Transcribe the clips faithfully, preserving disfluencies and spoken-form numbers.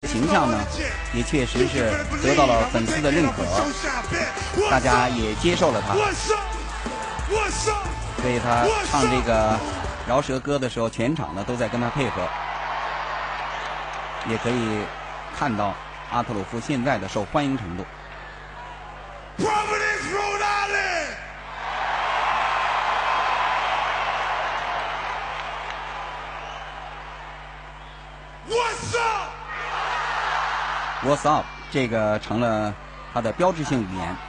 形象呢，也确实是得到了粉丝的认可，大家也接受了他，所以他唱这个饶舌歌的时候，全场呢都在跟他配合，也可以看到阿特鲁夫现在的受欢迎程度。What's up？ 这个成了他的标志性语言。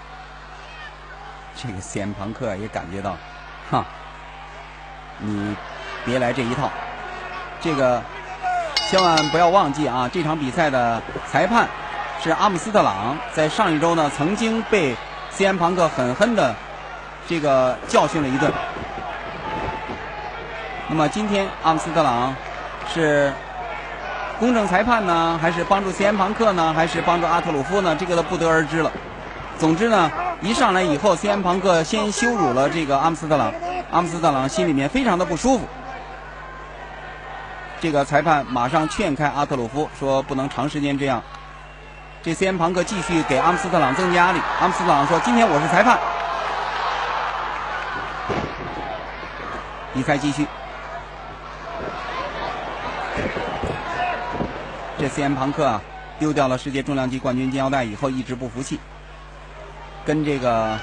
这个C M朋克也感觉到，哈，你别来这一套。这个千万不要忘记啊！这场比赛的裁判是阿姆斯特朗，在上一周呢曾经被C M朋克狠狠的这个教训了一顿。那么今天阿姆斯特朗是公正裁判呢，还是帮助C M朋克呢，还是帮助阿特鲁夫呢？这个都不得而知了。总之呢，一上来以后，C M朋克先羞辱了这个阿姆斯特朗，阿姆斯特朗心里面非常的不舒服。这个裁判马上劝开阿特鲁夫，说不能长时间这样。这C M朋克继续给阿姆斯特朗增加压力。阿姆斯特朗说：“今天我是裁判。”比赛继续。这C M朋克啊，丢掉了世界重量级冠军金腰带以后，一直不服气，跟这个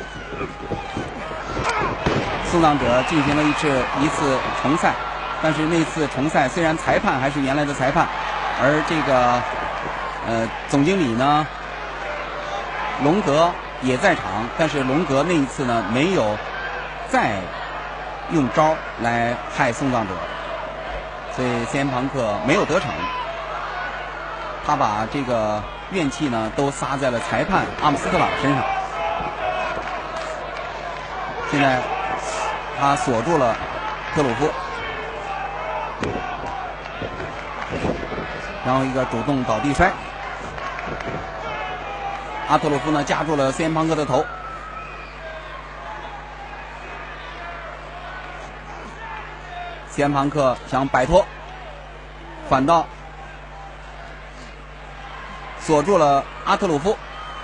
送葬者进行了一次一次重赛。但是那次重赛虽然裁判还是原来的裁判，而这个呃总经理呢龙格也在场，但是龙格那一次呢没有再用招来害送葬者，所以C M朋克没有得逞。他把这个怨气呢都撒在了裁判阿姆斯特朗身上。现在他锁住了特鲁夫，然后一个主动倒地摔。阿特鲁夫呢夹住了C M朋克的头。C M朋克想摆脱，反倒锁住了阿特鲁夫。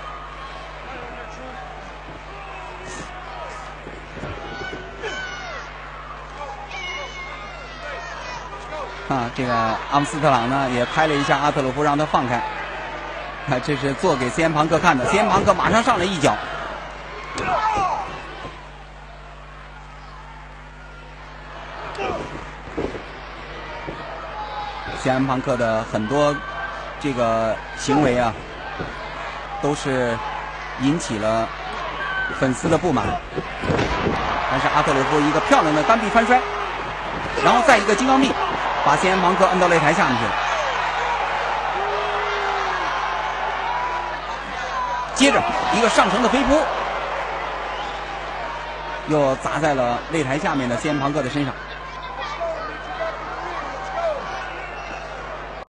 啊，这个阿姆斯特朗呢也拍了一下阿特鲁夫，让他放开。啊，这是做给C M朋克看的。C M朋克马上上来一脚。C M朋克的很多这个行为啊，都是引起了粉丝的不满。但是阿特鲁夫一个漂亮的单臂翻摔，然后再一个金刚臂，把C M朋克摁到擂台下面去了。接着一个上乘的飞扑，又砸在了擂台下面的C M朋克的身上。